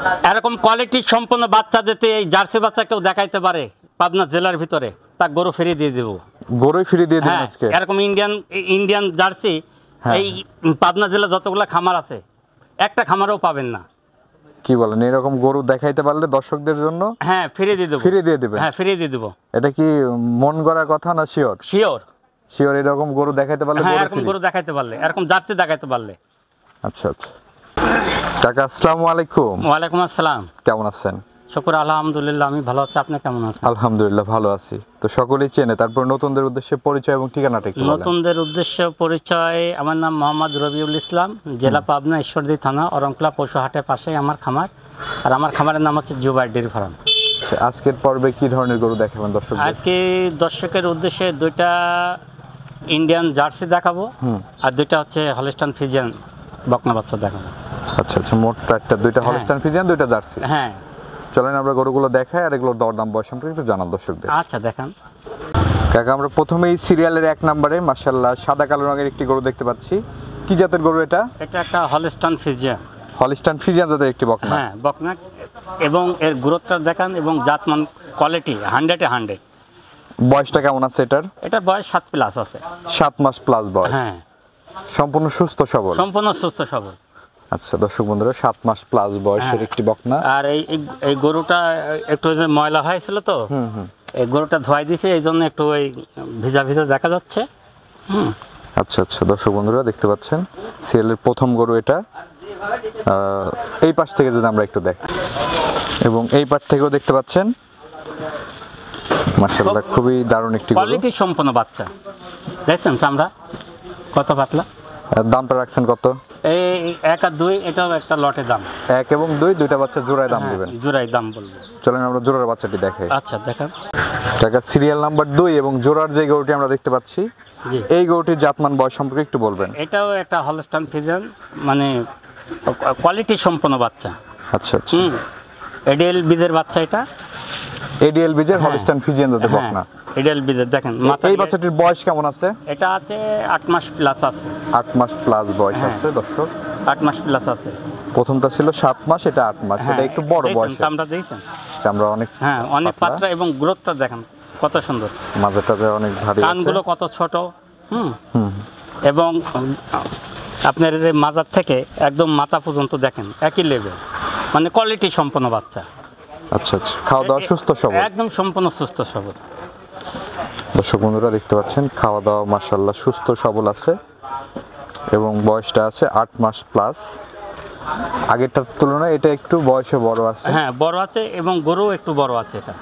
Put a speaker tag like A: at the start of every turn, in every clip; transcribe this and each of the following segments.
A: এরকম কোয়ালিটি সম্পন্ন বাচ্চা দিতে এই জার্সি বাচ্চা কেউ দেখাইতে পারে পাবনা জেলার ভিতরে, তা গরু ফিরিয়ে দিয়ে দেবো।
B: গরুই ফিরিয়ে দিয়ে দেবেন আজকে?
A: এরকম ইন্ডিয়ান জার্সি এই পাবনা জেলা যতগুলো খামার আছে একটা খামারও পাবেন না।
B: কি বলেন, এরকম গরু দেখাইতে পারলে দর্শকদের জন্য
A: হ্যাঁ ফিরিয়ে দিয়ে দেবো।
B: ফিরিয়ে দিয়ে দেবেন?
A: হ্যাঁ ফিরিয়ে দিয়ে দেবো।
B: এটা কি মন গড়া কথা না শিওর?
A: Sure
B: sure. এরকম গরু দেখাইতে পারলে?
A: হ্যাঁ এরকম গরু দেখাইতে পারলে, এরকম জার্সি দেখাইতে পারলে।
B: আচ্ছা আচ্ছা। কাকা আসসালামু আলাইকুম।
A: ওয়ালাইকুম আসসালাম।
B: কেমন আছেন?
A: শুকর আলহামদুলিল্লাহ, আমি ভালো আছি। আপনি কেমন আছেন?
B: আলহামদুলিল্লাহ ভালো আছি। তো সকলেই চেনে, তারপর নতুনদের উদ্দেশ্যে পরিচয় এবং ঠিকানাটা একটু বলেন।
A: নতুনদের উদ্দেশ্যে পরিচয়, আমার নাম মোহাম্মদ রবিউল ইসলাম, জেলা পাবনা, ঈশ্বরদী থানা, অরংকলা পশুহাটের পাশেই আমার খামার। আর আমার খামারের নাম হচ্ছে জুবাইর ডেইরি ফার্ম।
B: আজকের পর্বে কি ধরনের গরু দেখাবেন দর্শক?
A: আজকে দর্শকের উদ্দেশ্যে দুইটা ইন্ডিয়ান জার্সি দেখাবো, আর দুইটা হচ্ছে হলস্টাইন ফ্রিজিয়ান বকনা বাচ্চা দেখাবো।
B: আচ্ছা আচ্ছা, মোট চারটা, দুইটা হলস্টাইন ফ্রিজিয়ান, দুইটা জার্সি।
A: হ্যাঁ
B: চলেন আমরা গরুগুলো দেখাই আর এগুলোর দরদাম বয়স সম্পর্কে একটু জানান দর্শকদের।
A: আচ্ছা দেখান।
B: কাকা আমরা প্রথমেই সিরিয়ালের 1 নম্বরে মাশাআল্লাহ সাদা কালো রঙের একটি গরু দেখতে পাচ্ছি। কি জাতের গরু এটা?
A: এটা একটা হলস্টাইন ফ্রিজিয়ান।
B: হলস্টাইন ফ্রিজিয়ান জাতের একটি বকনা?
A: হ্যাঁ বকনা, এবং এর গ্রোথটা দেখান এবং জাতমান কোয়ালিটি 100-এ 100।
B: বয়সটা কেমন আছে এটার?
A: এটা বয়স 7 প্লাস আছে।
B: 7 মাস প্লাস বয়স?
A: হ্যাঁ।
B: সম্পূর্ণ সুস্থ সবল?
A: সম্পূর্ণ সুস্থ সবল।
B: আচ্ছা দর্শক বন্ধুরা, 7 মাস প্লাস বয়সের একটি বকনা।
A: আর এই গরুটা একটু ময়লা হয়েছিল তো, এই গরুটা ধোয়াই দিয়েছে, এই জন্য একটু ওই ভিজা ভিজা দেখা যাচ্ছে।
B: আচ্ছা আচ্ছা, দর্শক বন্ধুরা দেখতে পাচ্ছেন সিরিয়ালের প্রথম গরু এটা। এই পাশ থেকে যদি আমরা একটু দেখি, এবং এই পাশ থেকেও দেখতে পাচ্ছেন মাশাআল্লাহ খুবই দারুণ একটি গরু।
A: কোয়ালিটি সম্পন্ন বাচ্চা দেখছেন, চামড়া কত পাতলা।
B: দামটা রাখছেন কত?
A: এই 1 আর 2 এটাও একটা লটের দাম।
B: 1 এবং 2 দুইটা বাচ্চা জোড়ায় দাম দিবেন?
A: জোড়ায় দাম বলবো।
B: চলেন আমরা জোড়ার বাচ্চাটি দেখাই।
A: আচ্ছা দেখান।
B: টাকা সিরিয়াল নাম্বার 2 এবং জোড়ার যে গরুটি আমরা দেখতে পাচ্ছি, এই গরুটির জাতমান বয়স সম্পর্কে একটু বলবেন।
A: এটাও একটা হলস্টাইন ফ্রিজিয়ান, মানে কোয়ালিটি সম্পন্ন বাচ্চা।
B: আচ্ছা আচ্ছা।
A: এডিএল বীজের বাচ্চা এটা।
B: এডিএল বীজের হলস্টাইন ফ্রিজিয়ান জাতের বকনা?
A: এডিএল বীজের। দেখেন
B: এই বাচ্চাটির বয়স কেমন আছে?
A: এটা আছে 8 মাস প্লাস আছে।
B: 8 মাস প্লাস বয়স আছে দর্শক।
A: 8 মাস প্লাস আছে।
B: প্রথমটা ছিল 7 মাস, এটা 8 মাস। এটা একটু বড় বয়স।
A: চামড়া দেখছেন?
B: চামড়া অনেক,
A: হ্যাঁ অনেক পাতলা, এবং গ্রোথটা দেখেন কত সুন্দর।
B: মাজাটা অনেক ভারী আছে,
A: কানগুলো কত ছোট। এবং আপনার এই মাজার থেকে একদম মাথা পর্যন্ত দেখেন একই লেভেল, মানে কোয়ালিটি সম্পন্ন বাচ্চা।
B: আচ্ছা আচ্ছা। খাওয়া দাওয়া সুস্থ সবল?
A: একদম সম্পূর্ণ সুস্থ সবল।
B: দর্শক বন্ধুরা দেখতে পাচ্ছেন খাওয়া দাওয়া মাশাআল্লাহ সুস্থ সবল আছে, এবং বয়সটা আছে 8 মাস প্লাস। আগেরটার তুলনায় এটা একটু বয়সে বড় আছে।
A: হ্যাঁ বড় আছে, এবং গরু একটু বড় আছে এটা।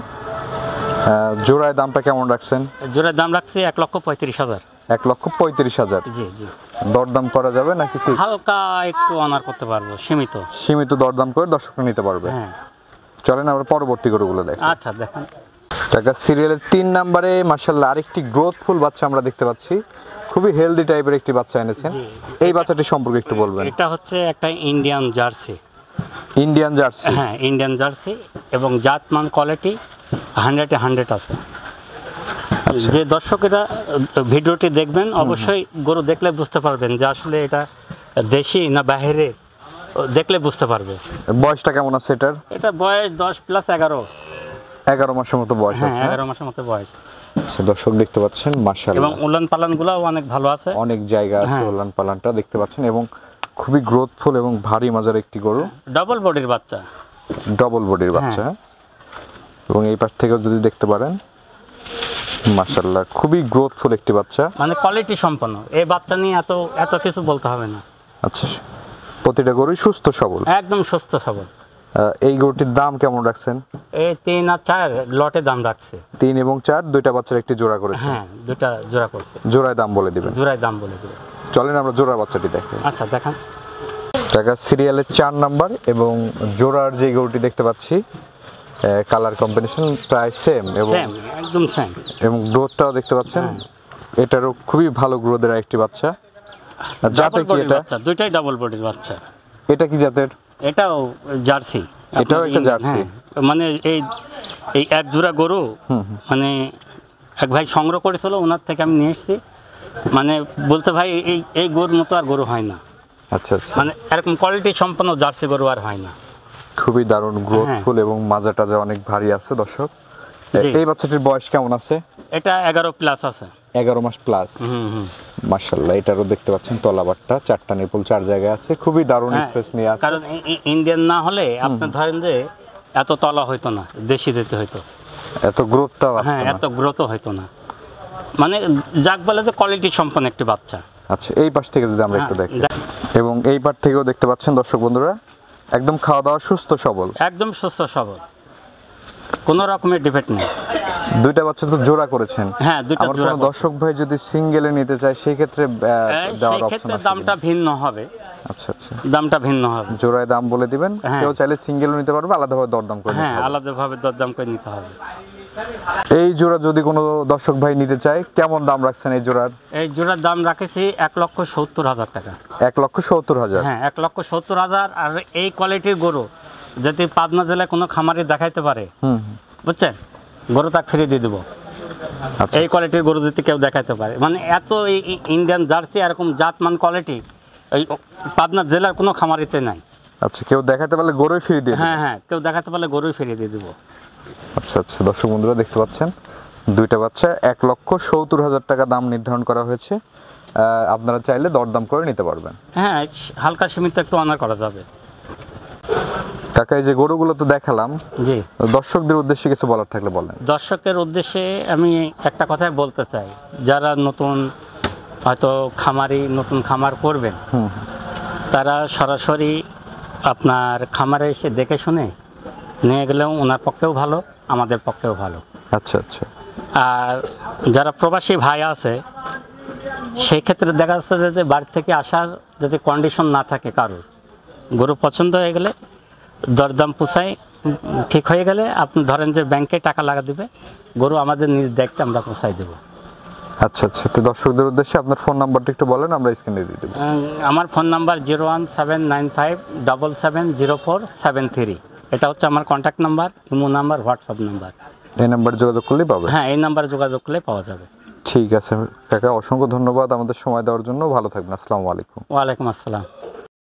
B: জোড়ায় দামটা কেমন রাখছেন?
A: জোড়ার দাম রাখছি 1,35,000।
B: 1,35,000?
A: জি জি।
B: দরদাম করা যাবে নাকি ফিক্স?
A: হালকা একটু অনার করতে পারবো, সীমিত।
B: সীমিত দরদাম করে দর্শকরা নিতে পারবে।
A: হ্যাঁ।
B: চলেন আমরা পরবর্তী গরুগুলো দেখি।
A: আচ্ছা দেখান।
B: টাকা সিরিয়ালের 3 নম্বরে মাশাআল্লাহ আরেকটি গ্রোথফুল বাচ্চা আমরা দেখতে পাচ্ছি। খুবই হেলদি টাইপের একটি বাচ্চা এনেছেন। এই বাচ্চাটি সম্পর্কে একটু বলবেন।
A: এটা হচ্ছে একটা ইন্ডিয়ান জার্সি।
B: Indian jersey?
A: হ্যাঁ ইন্ডিয়ান জার্সি, এবং জাতমান কোয়ালিটি 100-এ 100 আছে। যে দর্শকেরা ভিডিওটি দেখবেন অবশ্যই গরু দেখলে বুঝতে পারবেন যে আসলে এটা দেশি না বাইরে, দেখলে বুঝতে পারবে।
B: বয়সটা কেমন আছে এটার?
A: এটা বয়স 10 প্লাস 11।
B: 11 মাসের মতো বয়স আছে।
A: হ্যাঁ 11 মাসের মতো বয়স।
B: আচ্ছা দর্শক দেখতে পাচ্ছেন মাশাআল্লাহ,
A: এবং উলান পালানগুলোও অনেক ভালো আছে,
B: অনেক জায়গা আছে উলান পালানটা দেখতে পাচ্ছেন, এবং খুবই গ্রোথফুল এবং ভারী মাজার একটি গরু।
A: ডাবল বডির বাচ্চা।
B: ডাবল বডির বাচ্চা। এবং এই পাশ থেকেও যদি দেখতে পারেন মাশাআল্লাহ খুবই গ্রোথফুল একটি বাচ্চা,
A: মানে কোয়ালিটি সম্পন্ন। এই বাচ্চা নিয়ে এত কিছু বলতে হবে না।
B: আচ্ছা, প্রতিটা গরুই সুস্থ সবল?
A: একদম সুস্থ সবল।
B: এই গরুটির দাম কেমন রাখছেন?
A: এই 3 আর 4 লটে দাম রাখছে।
B: 3 এবং 4 দুইটা বাচ্চার একটি জোড়া করেছে?
A: হ্যাঁ দুইটা জোড়া করছে।
B: জোড়ায় দাম বলে দিবেন?
A: জোড়ায় দাম বলে দিবেন।
B: চলেন আমরা জোড়ার বাচ্চাটি দেখি।
A: আচ্ছা দেখান।
B: টাকা সিরিয়ালের 4 নাম্বার এবং জোড়ার যে গরুটি দেখতে পাচ্ছি কালার কম্বিনেশন প্রায় সেম, এবং
A: একদম সেম,
B: এবং গ্রোথটাও দেখতে পাচ্ছেন এটারও খুবই ভালো গ্রোথের একটি বাচ্চা। জাতে কি এটা?
A: দুইটাই ডাবল বডির বাচ্চা।
B: এটা কি জাতের?
A: এটাও জার্সি।
B: এটাও একটা জার্সি?
A: মানে এই এক জোড়া গরু মানে এক ভাই সংগ্রহ করেছিল, ওনার থেকে আমি নিয়ে এসেছি। মানে বলতে ভাই এই গরুর মতো আর গরু হয় না।
B: আচ্ছা আচ্ছা।
A: মানে এরকম কোয়ালিটি সম্পন্ন জার্সি গরু আর হয় না।
B: খুবই দারুণ গ্রোথফুল এবং মাজা টাজা অনেক ভারী আছে দর্শক।
A: জি।
B: এই বাচ্চাটির বয়স কেমন আছে?
A: এটা 11 প্লাস আছে।
B: 11 মাস প্লাস। মাশাআল্লাহ, এটারও দেখতে পাচ্ছেন তলাবারটা, 4টা নিপল 4 জায়গায় আছে, খুবই দারুণ স্পেস নিয়ে আছে।
A: কারণ ইন্ডিয়ান না হলে আপনি ধরেন যে এত তলা হইতো না, দেশি দিতে হইতো।
B: এত গ্রোথটাও আছে
A: হ্যাঁ,
B: না।
A: এত গ্রোথ হইতো না, মানে যাক বলে যে কোয়ালিটি সম্পন্ন একটি বাচ্চা।
B: আচ্ছা, এই পাশ থেকে যদি আমরা একটু দেখি,
A: হ্যাঁ,
B: এবং এই পাশ থেকেও দেখতে পাচ্ছেন দর্শক বন্ধুরা, একদম খাওয়া দাওয়া সুস্থ সবল,
A: একদম সুস্থ সবল, কোনো রকমের ডিফেক্ট নেই।
B: দুইটা বাচ্চা তো জোড়া করেছেন।
A: হ্যাঁ, দুইটা
B: আমার
A: জোড়া
B: কোনো দর্শক ভাই যদি সিঙ্গেলে নিতে চায় সেই ক্ষেত্রে দেওয়ার
A: সেই
B: অপশন
A: ক্ষেত্রে
B: আছে
A: দামটা
B: কিনা?
A: ভিন্ন হবে,
B: আচ্ছা আচ্ছা,
A: দামটা ভিন্ন হবে।
B: জোড়ায় দাম বলে দিবেন,
A: হ্যাঁ।
B: কেউ চাইলে সিঙ্গেলও নিতে পারবে, আলাদাভাবে দরদাম করে নিতে
A: হ্যাঁ,
B: হবে।
A: আলাদাভাবে দরদাম করে নিতে হবে।
B: এই জোড়া যদি কোনো দর্শক ভাই নিতে চায়, কেমন দাম রাখছেন এই জোড়ার?
A: এই জোড়ার দাম রাখেছি 1,70,000 টাকা।
B: 1,70,000।
A: হ্যাঁ, 1,70,000। আর এই কোয়ালিটির গরু যদি পাবনা জেলায় কোনো খামারি দেখাইতে পারে, বুঝছেন, গরু তাকে ফিরিয়ে দিয়ে দেবো।
B: আচ্ছা,
A: এই কোয়ালিটির গরু যদি কেউ দেখাইতে পারে, মানে এত ইন্ডিয়ান জার্সি এরকম জাতমান কোয়ালিটি এই পাবনা জেলার কোনো খামারিতে নাই।
B: আচ্ছা, কেউ দেখাতে পারলে গরুই ফিরিয়ে দিয়ে দিবেন?
A: হ্যাঁ হ্যাঁ, কেউ দেখাতে পারলে গরুই ফিরিয়ে দিয়ে দেবো।
B: আচ্ছা আচ্ছা, দর্শক বন্ধুরা দেখতে পাচ্ছেন দুইটা বাচ্চা 1,70,000 টাকা দাম নির্ধারণ করা হয়েছে। আপনারা চাইলে দরদাম করে নিতে পারবেন।
A: হ্যাঁ, হালকা সীমিত একটু অনার করা যাবে।
B: কাকা, এই যে গরুগুলো তো দেখালাম,
A: জি,
B: দর্শকদের উদ্দেশ্যে কিছু বলার থাকলে বলেন।
A: দর্শকের উদ্দেশ্যে আমি একটা কথাই বলতে চাই, যারা নতুন হয়তো নতুন খামার করবেন, তারা সরাসরি আপনার খামারে এসে দেখে শুনে নিয়ে গেলেও ওনার পক্ষেও ভালো, আমাদের পক্ষেও ভালো।
B: আচ্ছা আচ্ছা,
A: আর যারা প্রবাসী ভাই আছে, সেই ক্ষেত্রে দেখা যাচ্ছে যে বাড়ি থেকে আসার যদি কন্ডিশন না থাকে কারোর, গরু পছন্দ হয়ে গেলে দরদাম পুষায় ঠিক হয়ে গেলে আপনি ধরেন যে ব্যাংকে টাকা লাগা দিবে, গরু আমাদের নিজ দায়িত্বে আমরা পুষাই দেবো।
B: আচ্ছা আচ্ছা, তো দর্শকদের উদ্দেশ্যে আপনার ফোন নাম্বারটা একটু বলেন, আমরা স্ক্রিনে দিয়ে দেবো।
A: আমার ফোন নাম্বার 01795770473। এটা হচ্ছে আমার contact number, imo number, WhatsApp number.
B: এই নাম্বার যোগাযোগ করলেই পাবে?
A: হ্যাঁ, এই নাম্বারে যোগাযোগ করলে পাওয়া যাবে।
B: ঠিক আছে কাকা, অসংখ্য ধন্যবাদ আমাদের সময় দেওয়ার জন্য। ভালো থাকবেন, আসসালামু আলাইকুম।
A: ওয়ালাইকুম আসসালাম।